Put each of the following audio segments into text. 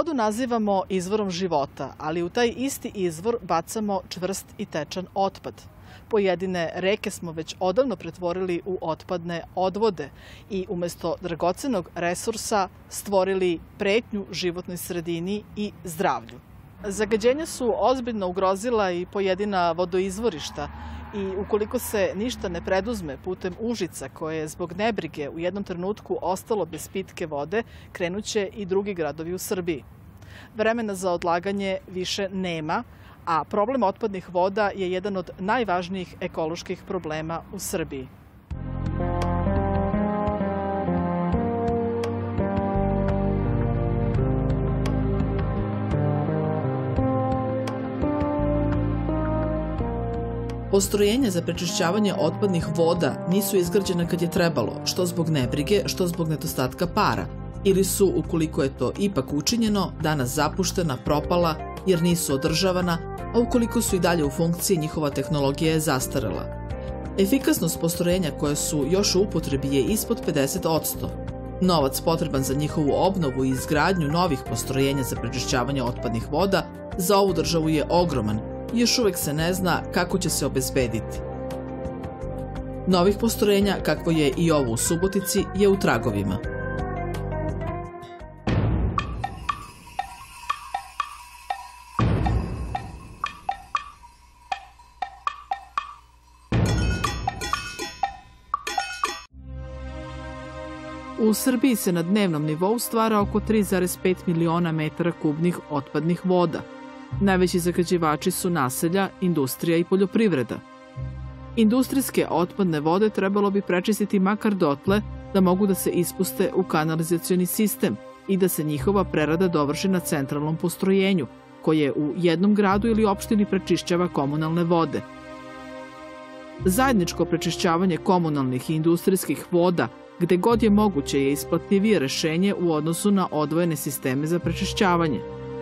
Vodu nazivamo izvorom života, ali u taj isti izvor bacamo čvrst i tečan otpad. Pojedine reke smo već odavno pretvorili u otpadne odvode i umjesto dragocenog resursa stvorili pretnju životnoj sredini i zdravlju. Zagađenja su ozbiljno ugrozila i pojedina vodoizvorišta i ukoliko se ništa ne preduzme putem Užica, koje je zbog nebrige u jednom trenutku ostalo bez pitke vode, krenuće i drugi gradovi u Srbiji. Vremena za odlaganje više nema, a problem otpadnih voda je jedan od najvažnijih ekoloških problema u Srbiji. Postrojenja za prečišćavanje otpadnih voda nisu izgrađena kad je trebalo, što zbog nebrige, što zbog nedostatka para, ili su, ukoliko je to ipak učinjeno, danas zapuštena, propala, jer nisu održavana, a ukoliko su i dalje u funkciji, njihova tehnologija je zastarela. Efikasnost postrojenja koje su još u upotrebi je ispod 50%. Novac potreban za njihovu obnovu i izgradnju novih postrojenja za prečišćavanje otpadnih voda za ovu državu je ogroman i još uvek se ne zna kako će se obezbediti. Novih postrojenja, kakvo je i ovo u Subotici, je u tragovima. U Srbiji se na dnevnom nivou stvara oko 3,5 miliona metara kubnih otpadnih voda. Najveći zagađivači su naselja, industrija i poljoprivreda. Industrijske otpadne vode trebalo bi prečistiti makar dotle da mogu da se ispuste u kanalizacioni sistem i da se njihova prerada dovrši na centralnom postrojenju, koje u jednom gradu ili opštini prečišćava komunalne vode. Zajedničko prečišćavanje komunalnih i industrijskih voda gde god je moguće je isplativije rešenje u odnosu na odvojene sisteme za prečišćavanje.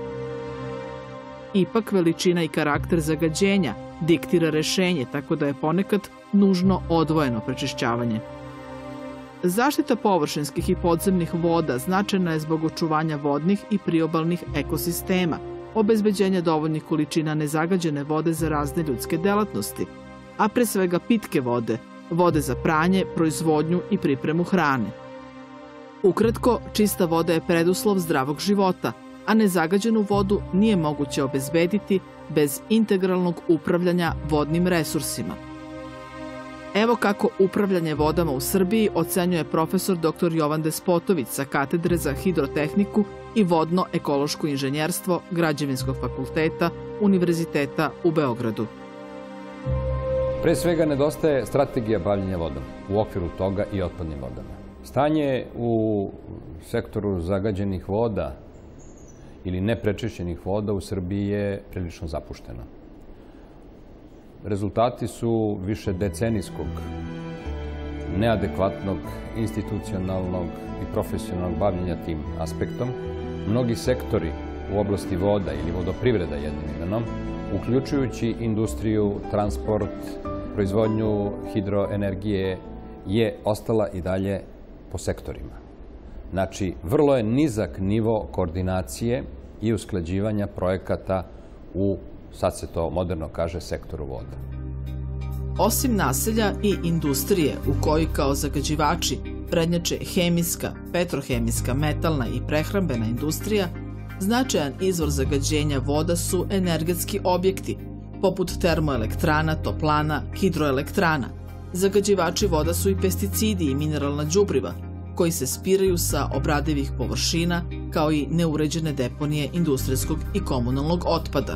Ipak veličina i karakter zagađenja diktira rešenje, tako da je ponekad nužno odvojeno prečišćavanje. Zaštita površinskih i podzemnih voda značajna je zbog očuvanja vodnih i priobalnih ekosistema, obezbeđenja dovoljnih količina nezagađene vode za razne ljudske delatnosti, a pre svega pitke vode, vode za pranje, proizvodnju i pripremu hrane. Ukratko, čista voda je preduslov zdravog života, a nezagađenu vodu nije moguće obezbediti bez integralnog upravljanja vodnim resursima. Evo kako upravljanje vodama u Srbiji ocenjuje profesor dr. Jovan Despotović sa Katedre za hidrotehniku i vodno-ekološko inženjerstvo Građevinskog fakulteta Univerziteta u Beogradu. Pre svega nedostaje strategija bavljenja vodom, u okviru toga i otpadnim vodama. Stanje u sektoru zagađenih voda ili neprečišćenih voda u Srbiji je prilično zapušteno. Rezultati su više decenijskog, neadekvatnog, institucionalnog i profesionalnog bavljenja tim aspektom. Mnogi sektori u oblasti voda ili vodoprivreda jednim imenom, uključujući industriju, transport, proizvodnju hidroenergije, je ostala i dalje po sektorima. Znači, vrlo je nizak nivo koordinacije i usklađivanja projekata u, sad se to moderno kaže, sektoru voda. Osim naselja i industrije u kojoj kao zagađivači prednjače hemijska, petrohemijska, metalna i prehrambena industrija, značajan izvor zagađenja voda su energetski objekti, poput termoelektrana, toplana, hidroelektrana. Zagađivači voda su i pesticidi i mineralna đubriva, koji se spiraju sa obradivih površina, kao i neuređene deponije industrijskog i komunalnog otpada.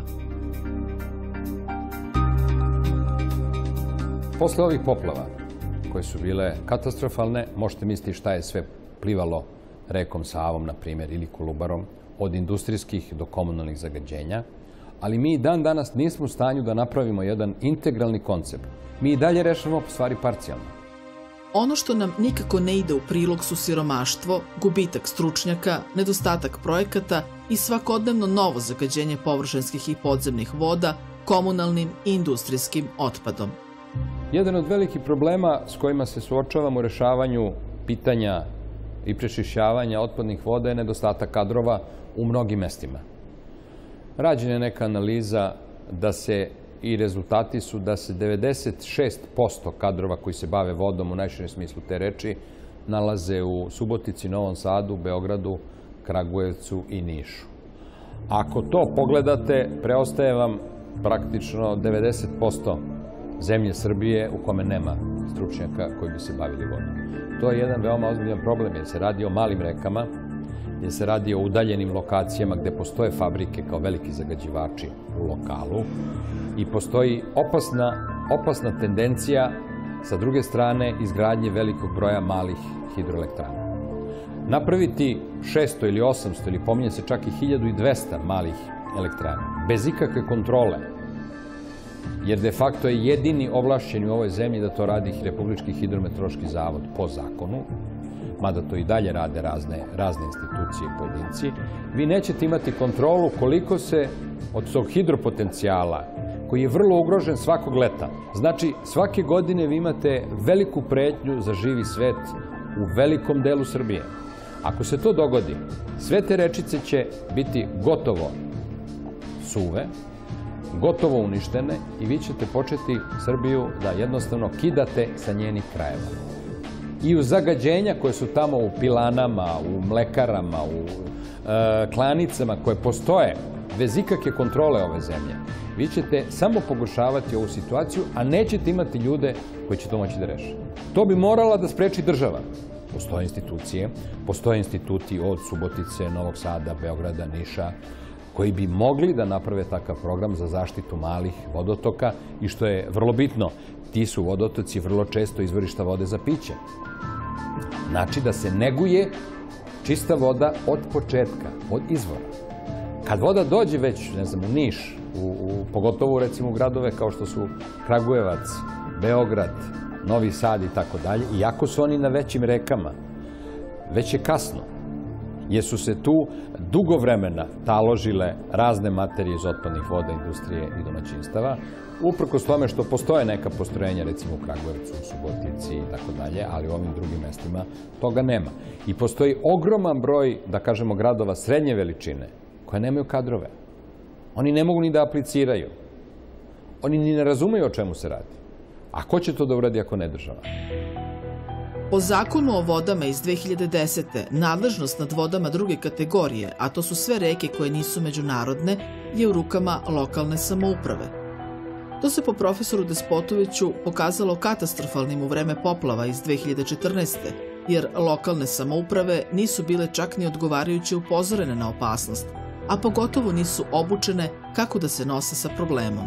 Posle ovih poplava, koje su bile katastrofalne, možete misliti šta je sve plivalo rekom Savom, na primjer, ili Kolubarom, od industrijskih do komunalnih zagađenja, ali mi dan danas nismo u stanju da napravimo jedan integralni koncept. Mi i dalje rešavamo stvari parcijalno. Ono što nam nikako ne ide u prilog su siromaštvo, gubitak stručnjaka, nedostatak projekata i svakodnevno novo zagađenje površinskih i podzemnih voda komunalnim i industrijskim otpadom. Jedan od velikih problema s kojima se suočavamo u rešavanju pitanja i prečišćavanja otpadnih voda je nedostatak kadrova u mnogim mestima. Rađena je neka analiza i rezultati su da se 96% kadrova koji se bave vodom u najširem smislu te reči nalaze u Subotici, Novom Sadu, Beogradu, Kragujevcu i Nišu. Ako to pogledate, preostaje vam praktično 90% zemlje Srbije u kome nema stručnjaka koji bi se bavili vodom. To je jedan veoma ozbiljan problem jer se radi o malim rekama, jer se radi o udaljenim lokacijama gde postoje fabrike kao veliki zagađivači u lokalu i postoji opasna tendencija sa druge strane izgradnje velikog broja malih hidroelektrana. Napraviti 600 ili 800 ili pominje se čak i 1200 malih elektrana bez ikakve kontrole, jer de facto je jedini ovlašćeni u ovoj zemlji da to radi Republički hidrometeorološki zavod po zakonu, mada to i dalje rade razne institucije i pojedinci, vi nećete imati kontrolu koliko se od tog hidropotencijala, koji je vrlo ugrožen svakog leta. Znači, svake godine vi imate veliku pretnju za živi svet u velikom delu Srbije. Ako se to dogodi, sve te rečice će biti gotovo suve, gotovo uništene i vi ćete početi Srbiju da jednostavno kidate sa njenih krajeva. I u zagađenja koje su tamo u pilanama, u mlekarama, u klanicama koje postoje bez ikakve kontrole ove zemlje, vi ćete samo pogoršavati ovu situaciju, a nećete imati ljude koji će to moći da reše. To bi morala da spreči država. Postoje institucije, postoje instituti od Subotice, Novog Sada, Beograda, Niša, koji bi mogli da naprave takav program za zaštitu malih vodotoka i što je vrlo bitno, ti su vodotoci vrlo često izvorišta vode za piće. Znači da se neguje čista voda od početka, od izvora. Kad voda dođe već, ne znam, u Niš, pogotovo recimo u gradove kao što su Kragujevac, Beograd, Novi Sad i tako dalje, iako su oni na većim rekama, već je kasno, jer su se tu dugo vremena taložile razne materije iz otpadnih voda, industrije i domaćinstava, uprkos tome što postoje neka postrojenja, recimo u Kragujevcu, u Subotici i tako dalje, ali u ovim drugim mestima toga nema. I postoji ogroman broj, da kažemo, gradova srednje veličine, koje nemaju kadrove. Oni ne mogu ni da apliciraju. Oni ni ne razumeju o čemu se radi. A ko će to da uradi ako ne država? Po zakonu o vodama iz 2010. nadležnost nad vodama druge kategorije, a to su sve reke koje nisu međunarodne, je u rukama lokalne samouprave. To se po profesoru Despotoviću pokazalo katastrofalnim u vreme poplava iz 2014. jer lokalne samouprave nisu bile čak ni odgovarajuće upozorene na opasnost, a pogotovo nisu obučene kako da se nose sa problemom.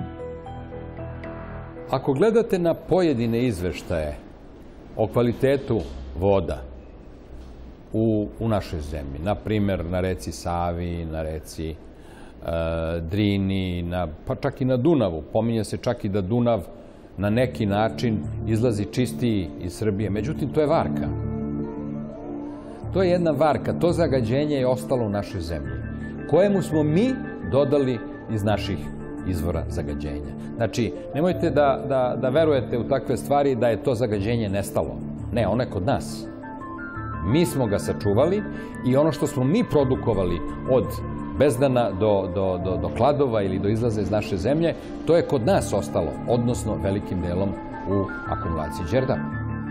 Ako gledate na pojedine izveštaje o kvalitetu voda u našoj zemlji, na primer na reci Savi, na reci Drini, pa čak i na Dunavu, pominje se čak i da Dunav na neki način izlazi čistiji iz Srbije. Međutim, to je varka. To je jedna varka, to zagađenje je ostalo u našoj zemlji, kojemu smo mi dodali iz naših izvora zagađenja. Znači, nemojte da verujete u takve stvari da je to zagađenje nestalo. Ne, ono je kod nas. Mi smo ga sačuvali i ono što smo mi produkovali od bezdana do Kladova ili do izlaza iz naše zemlje, to je kod nas ostalo, odnosno velikim delom u akumulaciji Đerdapa.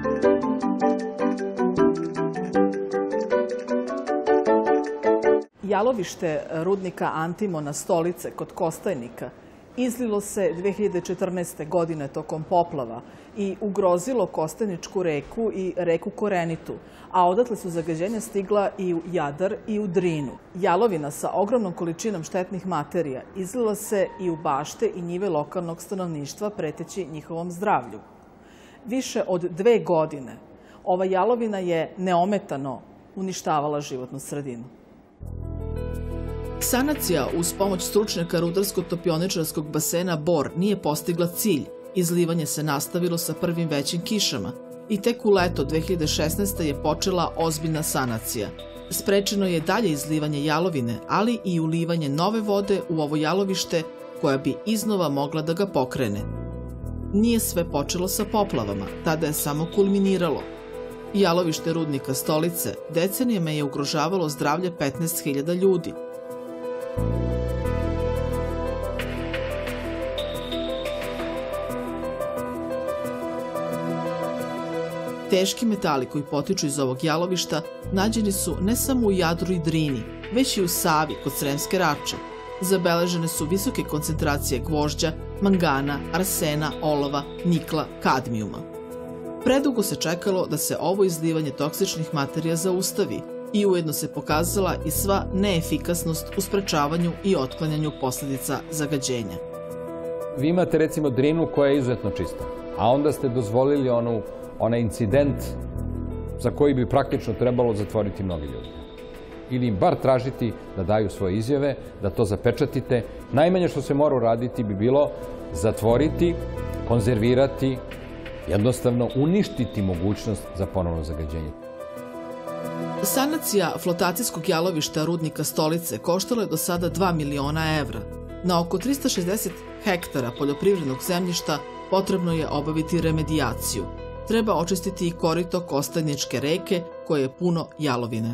Jalovište rudnika Antimona Stolice kod Kostajnika izlilo se 2014. godine tokom poplava i ugrozilo Kostajničku reku i reku Korenitu, a odatle su zagađenja stigla i u Jadar i u Drinu. Jalovina sa ogromnom količinom štetnih materija izlila se i u bašte i njive lokalnog stanovništva, preteći njihovom zdravlju. Više od 2 godine ova jalovina je neometano uništavala životnu sredinu. Sanacija uz pomoć stručnjaka rudarsko-topioničarskog basena Bor nije postigla cilj. Izlivanje se nastavilo sa prvim većim kišama i tek u leto 2016. je počela ozbiljna sanacija. Sprečeno je dalje izlivanje jalovine, ali i ulivanje nove vode u ovo jalovište koja bi iznova mogla da ga pokrene. Nije sve počelo sa poplavama, tada je samo kulminiralo. Jalovište rudnika Stolice decenijama je ugrožavalo zdravlje 15.000 ljudi. Teški metali koji potiču iz ovog jalovišta nađeni su ne samo u Jadru i Drini, već i u Savi kod Sremske Rače. Zabeležene su visoke koncentracije gvožđa, mangana, arsena, olova, nikla, kadmijuma. Predugo se čekalo da se ovo izlivanje toksičnih materija zaustavi i ujedno se pokazala i sva neefikasnost u sprečavanju i otklanjanju posljedica zagađenja. Vi imate recimo Drinu koja je izuzetno čista, a onda ste dozvolili onaj incident za koji bi praktično trebalo zatvoriti mnogi ljudi. Ili im bar tražiti da daju svoje izjave, da to zapečatite. Najmanje što se mora uraditi bi bilo zatvoriti, konzervirati, jednostavno uništiti mogućnost za ponovno zagađenje. Sanacija flotacijskog jalovišta rudnika Stolice koštala je do sada 2 miliona evra. Na oko 360 hektara poljoprivrednog zemljišta potrebno je obaviti remedijaciju. Treba očistiti i korito Kostajničke reke koje je puno jalovine.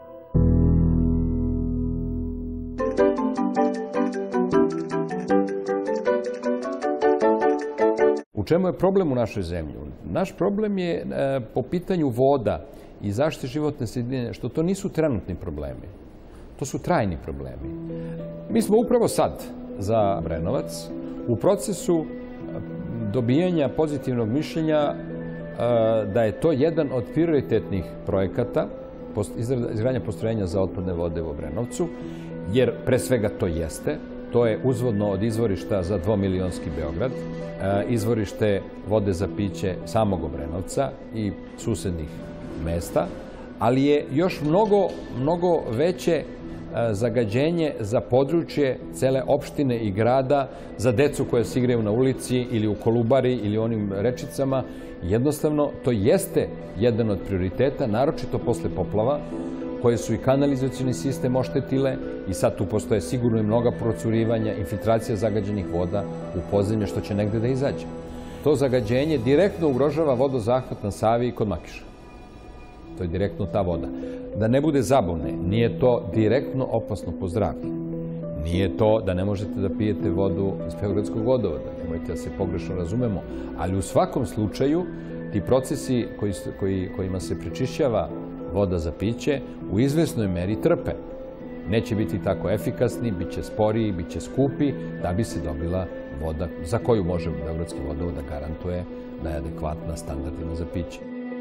U čemu je problem u našoj zemlji? Naš problem je po pitanju voda i zaštite životne sredine, što to nisu trenutni problemi. To su trajni problemi. Mi smo upravo sad za Obrenovac u procesu dobijanja pozitivnog mišljenja da je to jedan od prioritetnih projekata izgradnja postrojenja za otpadne vode u Obrenovcu, jer pre svega to jeste. To je uzvodno od izvorišta za dvomilionski Beograd, izvorište vode za piće samog Obrenovca i susednih mesta, ali je još mnogo veće zagađenje za područje cele opštine i grada, za decu koja se igraju na ulici ili u Kolubari ili onim rečicama. Jednostavno, to jeste jedan od prioriteta, naročito posle poplava, koje su i kanalizacioni sistem oštetile i sad tu postoje sigurno i mnoga procurivanja, infiltracija zagađenih voda u podzemlje, što će negde da izađe. To zagađenje direktno ugrožava vodozahvat na Savi i kod Makiša. To je direktno ta voda. Da ne bude zabune, nije to direktno opasno po zdravlje. Nije to da ne možete da pijete vodu iz Beogradskog vodovoda, nemojte da se pogrešno razumemo, ali u svakom slučaju ti procesi kojima se prečišćava voda za piće u izvesnoj meri trpe. Neće biti tako efikasni, bit će sporiji, bit će skupi, da bi se dobila voda za koju može Beogradski vodovod da garantuje da je adekvatna standardima za piće.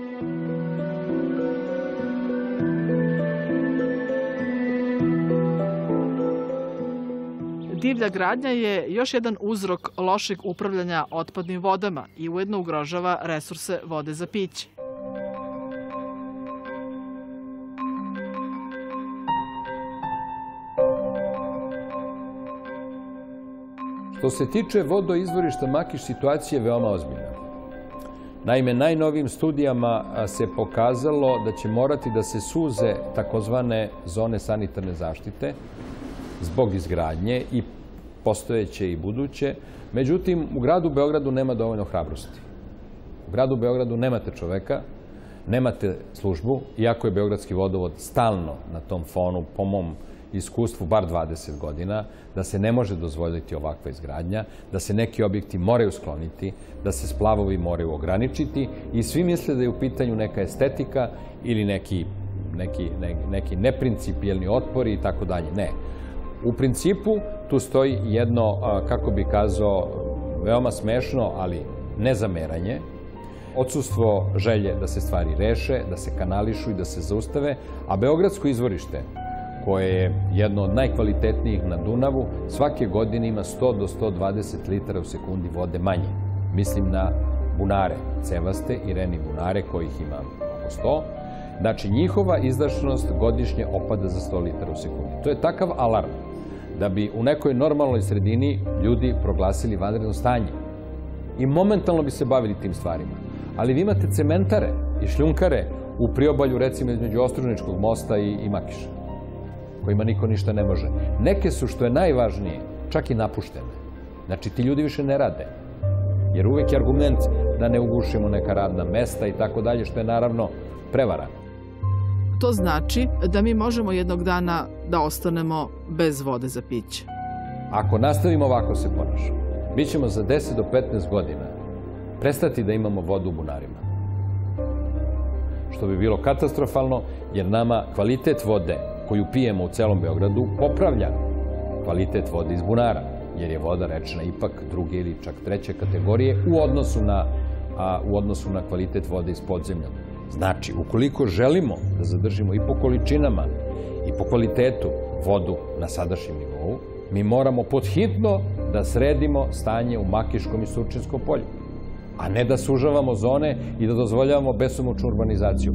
Divlja gradnja je još jedan uzrok lošeg upravljanja otpadnim vodama i ujedno ugrožava resurse vode za piće. Što se tiče vodoizvorišta Makiš, situacija je veoma ozbiljna. Naime, najnovijim studijama se pokazalo da će morati da se suze takozvane zone sanitarne zaštite zbog izgradnje i postojeće i buduće. Međutim, u gradu Beogradu nema dovoljno hrabrosti. U gradu Beogradu nemate čoveka, nemate službu, iako je Beogradski vodovod stalno na tom fonu, po mom iskustvu, bar 20 godina, da se ne može dozvoljiti ovakva izgradnja, da se neki objekti moraju skloniti, da se splavovi moraju ograničiti i svi misle da je u pitanju neka estetika ili neki neprincipijelni otpori i tako dalje. Ne. U principu tu stoji jedno, kako bi kazao, veoma smešno, ali nezameranje, odsustvo želje da se stvari reše, da se kanališu i da se zaustave, a Beogradsko izvorište, koje je jedno od najkvalitetnijih na Dunavu, svake godine ima 100 do 120 litara u sekundi vode manje. Mislim na bunare, cevaste i reni bunare, kojih ima oko 100. Znači, njihova izdašnost godišnje opada za 100 litara u sekundi. To je takav alarm da bi u nekoj normalnoj sredini ljudi proglasili vanredno stanje. I momentalno bi se bavili tim stvarima. Ali vi imate cementare i šljunkare u priobalju, recimo između Ostružničkog mosta i Makiša, kojima niko ništa ne može. Neke su, što je najvažnije, čak i napuštene. Znači, ti ljudi više ne rade. Jer uvek je argument, da ne ugušimo neka radna mesta i tako dalje, što je naravno prevara. To znači da mi možemo jednog dana da ostanemo bez vode za piće. Ako nastavimo ovako se ponašamo, mi ćemo za 10 do 15 godina prestati da imamo vodu u bunarima. Što bi bilo katastrofalno, jer nama kvalitet vode koju pijemo u celom Beogradu popravlja kvalitet vode iz bunara, jer je voda rečna ipak druge ili čak treće kategorije u odnosu na kvalitet vode iz podzemlja. Znači, ukoliko želimo da zadržimo i po količinama i po kvalitetu vodu na sadašnjem nivou, mi moramo podhitno da sredimo stanje u Makiškom i Surčinskom polju, a ne da sužavamo zone i da dozvoljavamo besomučnu urbanizaciju.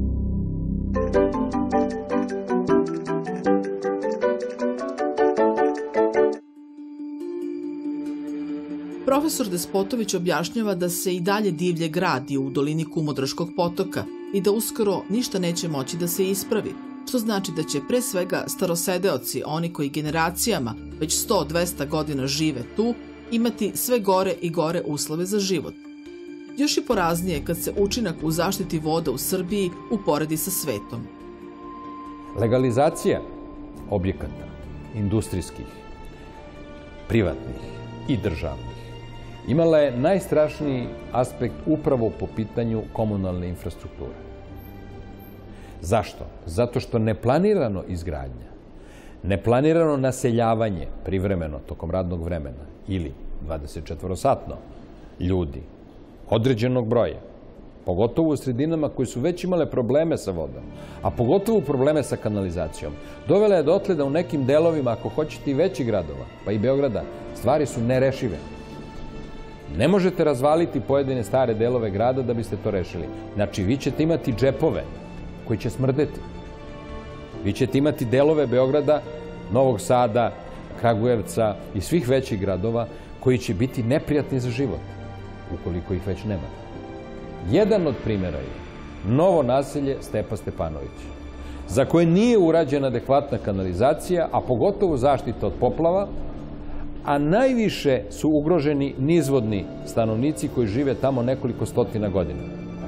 Profesor Despotović objašnjava da se i dalje divlje gradi u dolini Kumodraškog potoka i da uskoro ništa neće moći da se ispravi, što znači da će pre svega starosedeoci, oni koji generacijama već 100-200 godina žive tu, imati sve gore i gore uslove za život. Još i poraznije kad se učinak u zaštiti voda u Srbiji uporedi sa svetom. Legalizacija objekata, industrijskih, privatnih i državnih, imala je najstrašniji aspekt upravo po pitanju komunalne infrastrukture. Zašto? Zato što neplanirano izgradnja, neplanirano naseljavanje privremeno tokom radnog vremena ili 24-satno ljudi određenog broja, pogotovo u sredinama koji su već imale probleme sa vodom, a pogotovo probleme sa kanalizacijom, dovela je dotle da u nekim delovima, ako hoćete i većih gradova, pa i Beograda, stvari su nerešive. Ne možete razvaliti pojedine stare delove grada da biste to rešili. Znači, vi ćete imati džepove koji će smrdeti. Vi ćete imati delove Beograda, Novog Sada, Kragujevca i svih većih gradova koji će biti neprijatni za život, ukoliko ih već nema. Jedan od primjera je novo naselje Stepa Stepanović, za koje nije urađena adekvatna kanalizacija, a pogotovo zaštita od poplava, a najviše su ugroženi nizvodni stanovnici koji žive tamo nekoliko stotina godina.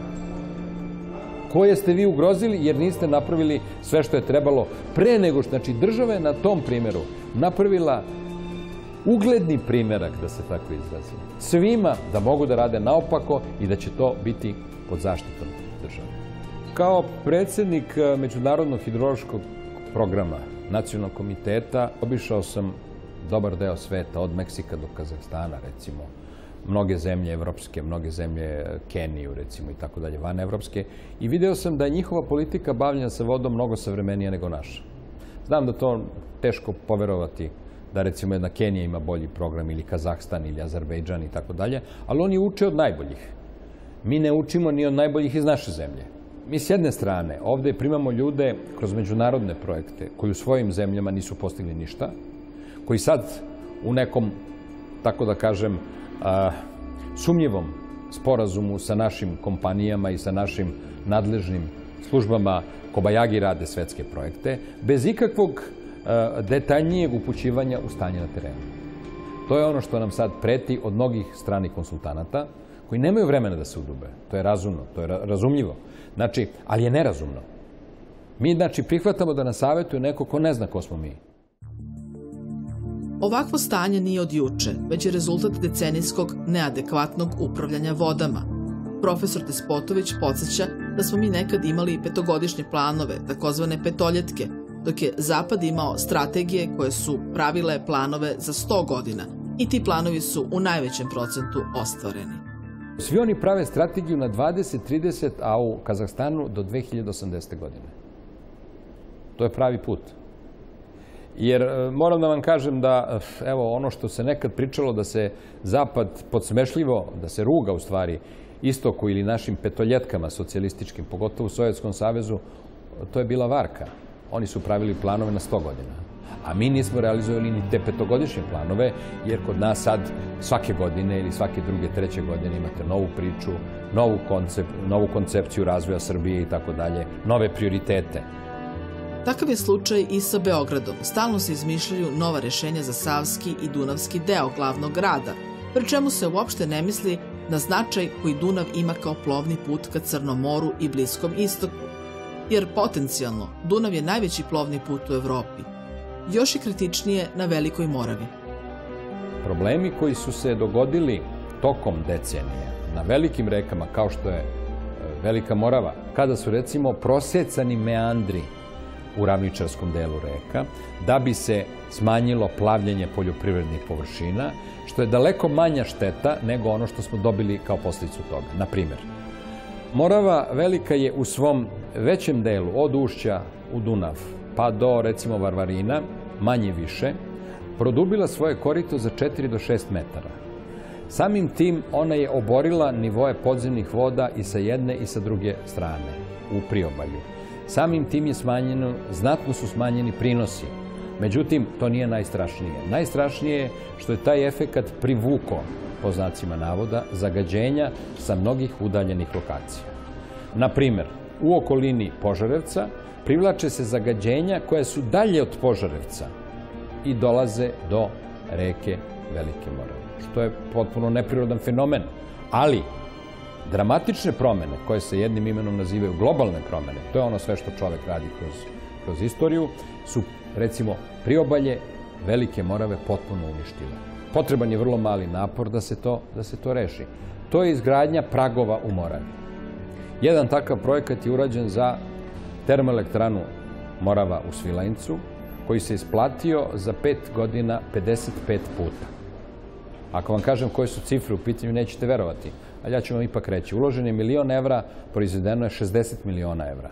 Koje ste vi ugrozili jer niste napravili sve što je trebalo pre nego što, znači država je na tom primjeru napravila ugledni primjerak, da se tako izrazim, svima da mogu da rade naopako i da će to biti pod zaštitom države. Kao predsjednik Međunarodnog hidrološkog programa Nacionalnog komiteta obišao sam dobar deo sveta, od Meksika do Kazahstana, recimo, mnoge zemlje evropske, mnoge zemlje Keniju, recimo, i tako dalje, van evropske, i video sam da je njihova politika bavljenja sa vodom mnogo savremenija nego naša. Znam da to teško poverovati, da recimo jedna Kenija ima bolji program, ili Kazahstan, ili Azerbejdžan i tako dalje, ali oni uče od najboljih. Mi ne učimo ni od najboljih iz naše zemlje. Mi s jedne strane ovde primamo ljude kroz međunarodne projekte koji u svojim zemljama nisu postigli ništa, koji sad u nekom, tako da kažem, sumnjivom sporazumu sa našim kompanijama i sa našim nadležnim službama kobajagi rade svetske projekte, bez ikakvog detaljnijeg upućivanja u stanje na terenu. To je ono što nam sad preti od mnogih stranih konsultanata, koji nemaju vremena da se udube. To je razumno, to je razumljivo. Znači, ali je nerazumno. Mi, znači, prihvatamo da nas savetuje neko ko ne zna ko smo mi. Ovakvo stanje nije od juče, već je rezultat decenijskog neadekvatnog upravljanja vodama. Profesor Despotović podsjeća da smo mi nekad imali petogodišnje planove, takozvane petoljetke, dok je Zapad imao strategije koje su pravile planove za 100 godina i ti planovi su u najvećem procentu ostvareni. Svi oni prave strategiju na 20-30, a u Kazahstanu do 2080. godine. To je pravi put. Jer moram da vam kažem da, evo, ono što se nekad pričalo da se Zapad podsmešljivo, da se ruga u stvari istoku ili našim petoljetkama socijalističkim, pogotovo u Sovjetskom savezu, to je bila varka. Oni su pravili planove na 100 godina. A mi nismo realizovali ni te petogodišnje planove, jer kod nas sad svake godine ili svake druge, treće godine imate novu priču, novu koncepciju razvoja Srbije i tako dalje, nove prioritete. Takav je slučaj i sa Beogradom. Stalno se izmišljaju nova rešenja za savski i dunavski deo glavnog grada, pri čemu se uopšte ne misli na značaj koji Dunav ima kao plovni put ka Crnom moru i Bliskom istoku, jer potencijalno Dunav je najveći plovni put u Evropi. Još je kritičnije na Velikoj Moravi. Problemi koji su se dogodili tokom decenije na velikim rekama kao što je Velika Morava, kada su recimo prosecani meandri u ravničarskom delu reka, da bi se smanjilo plavljenje poljoprivrednih površina, što je daleko manja šteta nego ono što smo dobili kao posljedicu toga. Na primjer, Morava Velika je u svom većem delu, od ušća u Dunav pa do recimo Varvarina, manje više, produbila svoje korito za 4 do 6 metara. Samim tim ona je oborila nivoe podzemnih voda i sa jedne i sa druge strane u priobalju. Samim tim je smanjeno, znatno su smanjeni prinosi. Međutim, to nije najstrašnije. Najstrašnije je što je taj efekat privukao, po znacima navoda, zagađenja sa mnogih udaljenih lokacija. Na primjer, u okolini Požarevca privlače se zagađenja koja su dalje od Požarevca i dolaze do reke Velike Morave, što je potpuno neprirodan fenomen. Ali dramatične promene, koje se jednim imenom nazivaju globalne promene, to je ono sve što čovek radi kroz istoriju, su recimo priobalje Velike Morave potpuno uništile. Potreban je vrlo mali napor da se to reši. To je izgradnja pragova u Moravi. Jedan takav projekat je urađen za termoelektranu Morava u Svilajncu, koji se isplatio za 5 godina 55 puta. Ako vam kažem koje su cifre u pitanju, nećete verovati, ali ja ću vam ipak reći. Uložen je 1.000.000 evra, proizvedeno je 60 miliona evra.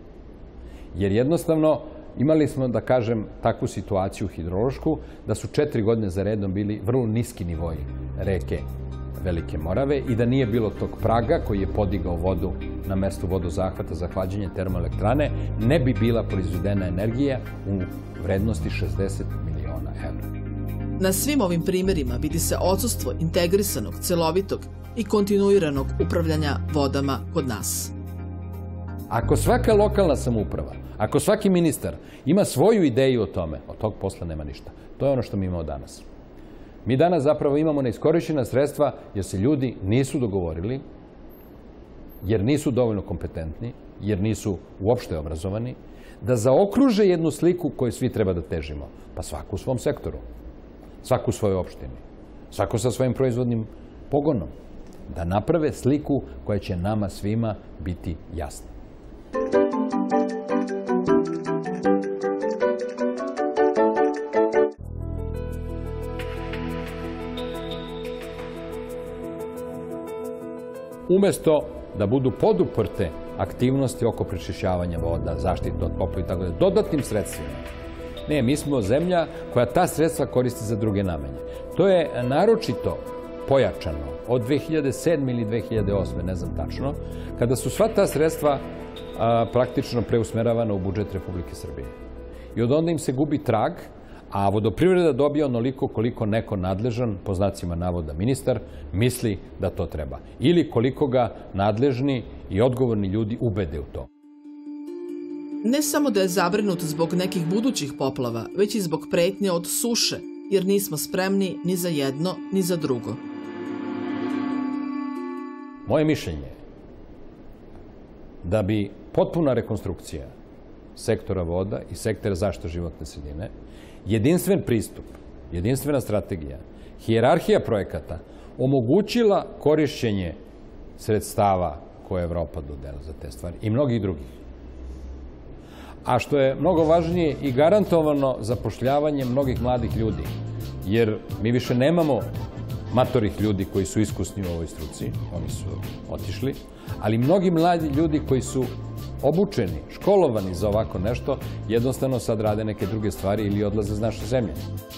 Jer jednostavno imali smo, da kažem, takvu situaciju hidrološku, da su 4 godine za redom bili vrlo niski nivoji reke Velike Morave i da nije bilo tog praga koji je podigao vodu na mestu vodozahvata za hlađenje termoelektrane, ne bi bila proizvedena energija u vrednosti 60 miliona evra. Na svim ovim primjerima vidi se odsustvo integrisanog, celovitog i kontinuiranog upravljanja vodama kod nas. Ako svaka lokalna samouprava, ako svaki ministar ima svoju ideju o tome, od tog posla nema ništa. To je ono što mi imamo danas. Mi danas zapravo imamo neiskorišćena sredstva jer se ljudi nisu dogovorili, jer nisu dovoljno kompetentni, jer nisu uopšte obrazovani, da zaokruže jednu sliku koju svi treba da težimo. Pa svako u svom sektoru, svako u svojoj opštini, svako sa svojim proizvodnim pogonom. Da naprave sliku koja će nama svima biti jasna. Umesto da budu poduprte aktivnosti oko prečišćavanja voda, zaštite od poplava i tako dalje, dodatnim sredstvima. Ne, mi smo zemlja koja ta sredstva koristi za druge namene. To je naročito pojačano od 2007. ili 2008. ne znam tačno, kada su sva ta sredstva praktično preusmeravana u budžet Republike Srbije. I od onda im se gubi trag, a vodoprivreda dobija onoliko koliko neko nadležan, po znacima navoda ministar, misli da to treba. Ili koliko ga nadležni i odgovorni ljudi ubede u to. Ne samo da je zabrinut zbog nekih budućih poplava, već i zbog pretnje od suše, jer nismo spremni ni za jedno, ni za drugo. Moje mišljenje je da bi potpuna rekonstrukcija sektora voda i sektora zaštite životne sredine, jedinstven pristup, jedinstvena strategija, hijerarhija projekata omogućila korišćenje sredstava koje Evropa dodela za te stvari i mnogih drugih. A što je mnogo važnije i garantovano zapošljavanje mnogih mladih ljudi, jer mi više nemamo matorih ljudi koji su iskusni u ovoj struci, oni su otišli, ali mnogi mladi ljudi koji su obučeni, školovani za ovako nešto, jednostavno sad rade neke druge stvari ili odlaze iz naše zemlje.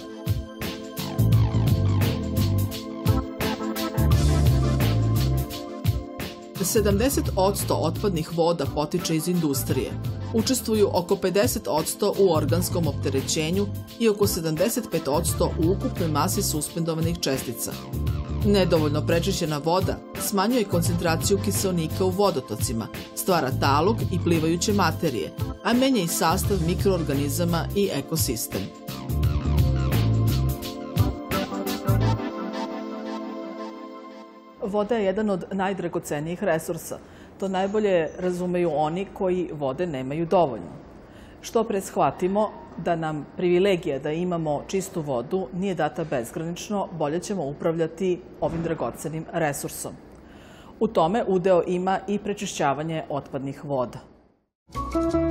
– 70% otpadnih voda potiče iz industrije. Učestvuju oko 50% u organskom opterećenju i oko 75% u ukupnoj masi suspendovanih čestica. Nedovoljno prečišćena voda smanjuje koncentraciju kiseonika u vodotocima, stvara talog i plivajuće materije, a menja i sastav mikroorganizama i ekosistem. Voda je jedan od najdragocenijih resursa. To najbolje razumeju oni koji vode nemaju dovoljno. Što pre shvatimo da nam privilegija da imamo čistu vodu nije data bezgranično, bolje ćemo upravljati ovim dragocenim resursom. U tome udeo ima i prečišćavanje otpadnih voda.